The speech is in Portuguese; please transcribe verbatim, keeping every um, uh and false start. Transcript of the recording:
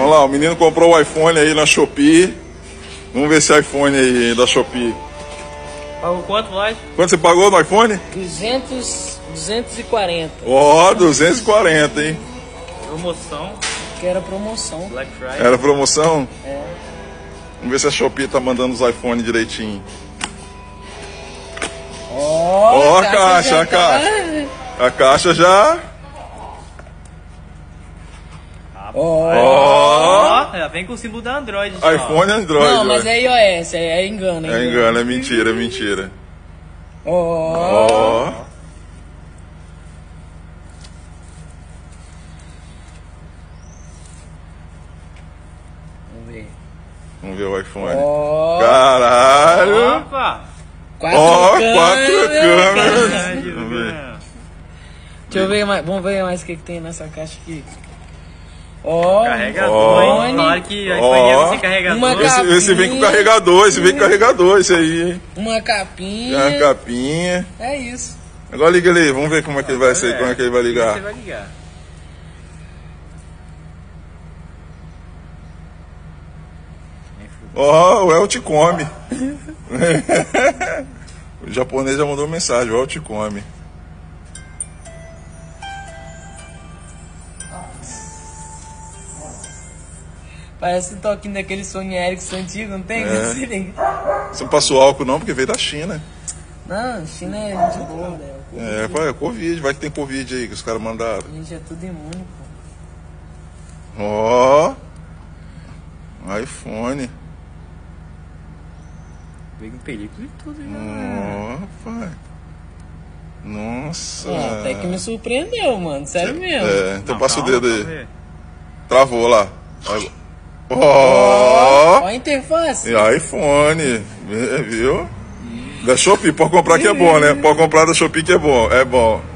Vamos lá, o menino comprou o iPhone aí na Shopee. Vamos ver esse iPhone aí da Shopee. Pagou quanto, Vlad? Quanto você pagou no iPhone? duzentos, duzentos e quarenta. Ó, oh, duzentos e quarenta, hein? Promoção. Que era promoção. Black Friday. Era promoção? É. Vamos ver se a Shopee tá mandando os iPhones direitinho. Ó, Ó, oh, a caixa, a caixa. A caixa já... Ó. Ó, já vem com o símbolo da Android. já, ó. iPhone e Android. Não, mas ué. é iOS, é, é engano. É engano, é mentira, é mentira. Ó. Ó. Vamos ver. Vamos ver o iPhone. Ó. Caralho. Opa! Quatro Ó, câmeras. quatro câmeras. Verdade, Vamos ver. né? Deixa eu ver mais. Vamos ver mais o que, que tem nessa caixa aqui. Ó. Carregador, Ó. hein? Claro que Ó. iPhone é sem carregador. Uma Esse, esse vem com carregador, esse vem com carregador, esse aí, hein? Uma capinha. Tem uma capinha. É isso. Agora liga ele aí, vamos ver como é que ele vai ser, como é que ele vai Você ligar. vai ligar. Ó, o El te come. O japonês já mandou mensagem, o El te come. Parece o toquinho daquele Sony Ericsson antigo, não tem? É. Se liga. Você não passou álcool não, porque veio da China. Não, China é gente boa, né? É, vai, é Covid, vai que tem Covid aí que os caras mandaram. A gente é tudo imune, pô. Ó, iPhone. Veio com película e tudo, né? Ó, pai. Nossa. Ah, até que me surpreendeu, mano. Sério mesmo. É, então Não, passa o calma, dedo vamos aí. ver. Travou lá. Ó, Ó a interface. e iPhone, viu? Da Shopee, pode comprar que é bom, né? Pode comprar da Shopee que é bom, é bom.